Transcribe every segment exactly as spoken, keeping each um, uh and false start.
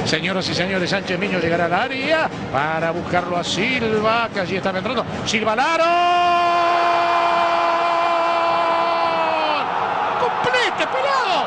Señoras y señores, Sánchez Miño llegará al área para buscarlo a Silva, que allí está entrando. Silva al aro. ¡Complete, pelado!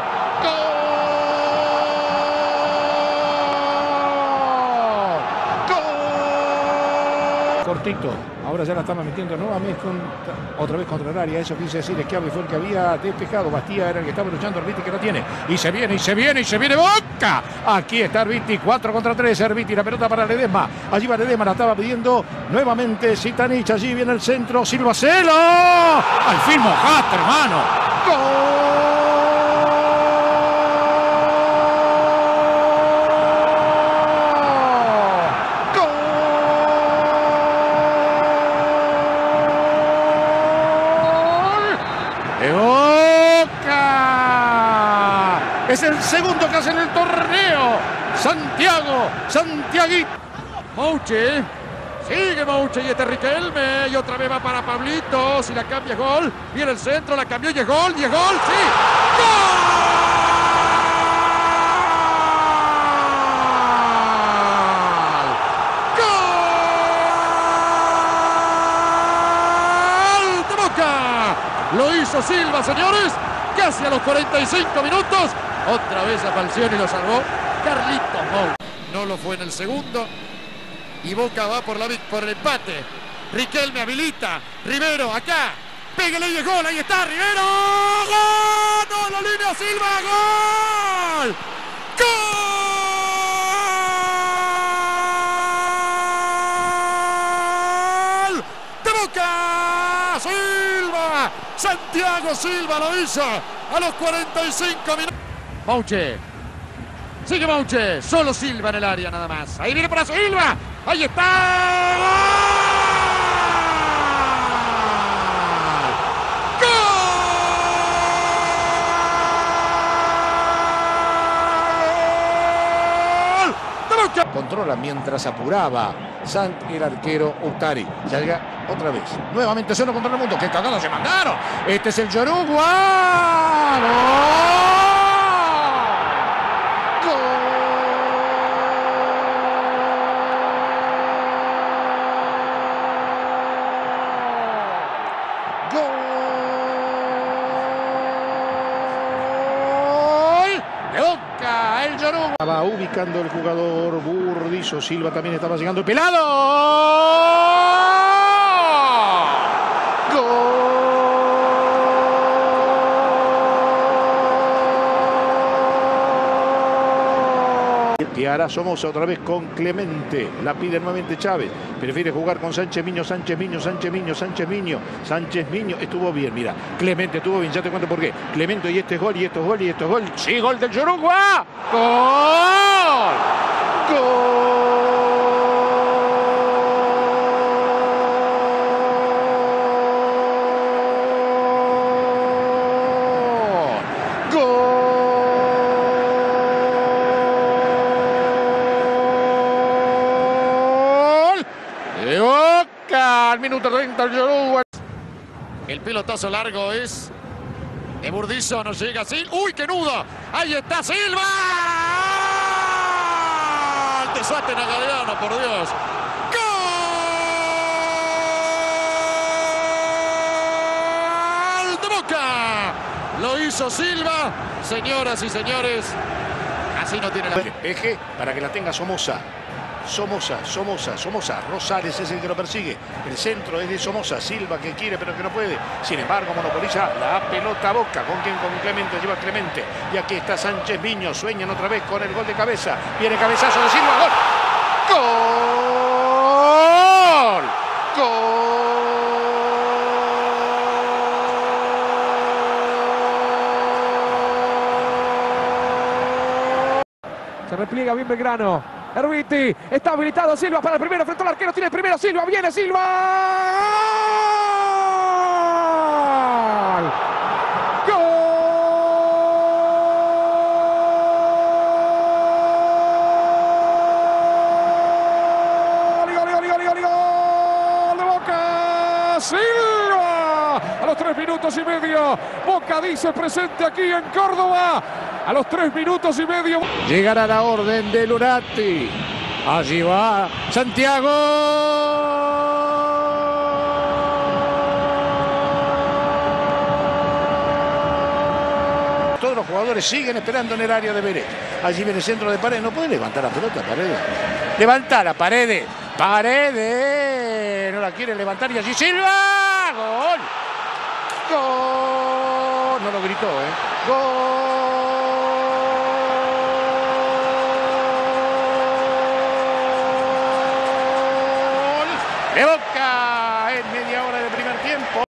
¡Gol! ¡Gol! Cortito. Ahora ya la estamos metiendo nuevamente con, otra vez contra el área. Eso quise decir es que Schiavi fue el que había despejado. Bastía era el que estaba luchando. Arbiti que lo tiene. Y se viene, y se viene, y se viene Boca. Aquí está Arbiti. cuatro contra tres. Arbiti, la pelota para Ledesma. Allí va Ledesma, la estaba pidiendo nuevamente Zitanich. Allí viene el centro. Silva Celo. Al fin mojaste, hermano. ¡Gol! Es el segundo que hace en el torneo. Santiago, Santiaguito. Mouche. Sigue Mouche y este Riquelme. Y otra vez va para Pablito. Si la cambia es gol. Viene el centro, la cambió y es gol. Y es gol, sí. ¡Gol! ¡Gol de Boca! Lo hizo Silva, señores. Casi a los cuarenta y cinco minutos. Otra vez a Falcioni lo salvó Carlitos Mouche. No lo fue en el segundo. Y Boca va por, la, por el empate. Riquelme habilita. Rivero acá. Pégale y es gol. Ahí está Rivero. ¡Gol! ¡No, la línea Silva! ¡Gol! ¡Gol! ¡De Boca! ¡Silva! Santiago Silva lo hizo a los cuarenta y cinco minutos. Mouche. Sigue Mouche. Solo Silva en el área nada más. Ahí viene para Silva. Ahí está. ¡Gol! ¡De Boca! Controla mientras apuraba Sant, el arquero Utari. Ya llega otra vez. Nuevamente solo contra el mundo. ¡Qué cagada se mandaron! Este es el Yoruba. ¡Gol! Estaba ubicando el jugador Burdizo. Silva también estaba llegando. ¡Pelado! ¡Gol! Y ahora Somoza otra vez con Clemente. La pide nuevamente Chávez. Prefiere jugar con Sánchez Miño, Sánchez Miño, Sánchez Miño, Sánchez Miño. Sánchez Miño estuvo bien, mira. Clemente estuvo bien, ya te cuento por qué. Clemente y este es gol, y esto es gol, y esto es gol. ¡Sí, gol del Yoruba! ¡Gol! ¡Gol! Al minuto treinta el Yoruba. El pelotazo largo es de Burdizo, no llega así. ¡Uy, qué nudo! ¡Ahí está Silva! ¡El desate Nagaleano, por Dios! ¡Gol de Boca! Lo hizo Silva. Señoras y señores, así no tiene la... Despeje para que la tenga Somoza. Somoza, Somoza, Somoza, Rosales es el que lo persigue. El centro es de Somoza, Silva que quiere pero que no puede. Sin embargo, monopoliza la pelota Boca. ¿Con quien? Con Clemente, lleva Clemente. Y aquí está Sánchez Miño, sueñan otra vez con el gol de cabeza. Viene cabezazo de Silva, gol. ¡Gol! ¡Gol! Se repliega bien Belgrano. Arbiti, está habilitado Silva para el primero, frente al arquero, tiene el primero Silva, viene Silva. ¡Gol! ¡Gol! ¡Gol, gol, gol, gol, gol! ¡De Boca! ¡Silva! A los tres minutos y medio, Boca dice presente aquí en Córdoba. a los tres minutos y medio. Llegará la orden de Lunati. Allí va Santiago. Todos los jugadores siguen esperando en el área de Vélez. Allí viene el centro de Paredes. No puede levantar la pelota, Paredes. Levanta la Paredes. Paredes. No la quiere levantar y allí Silva. Gol. Gol. No lo gritó, ¿eh? Gol. De Boca en media hora de primer tiempo.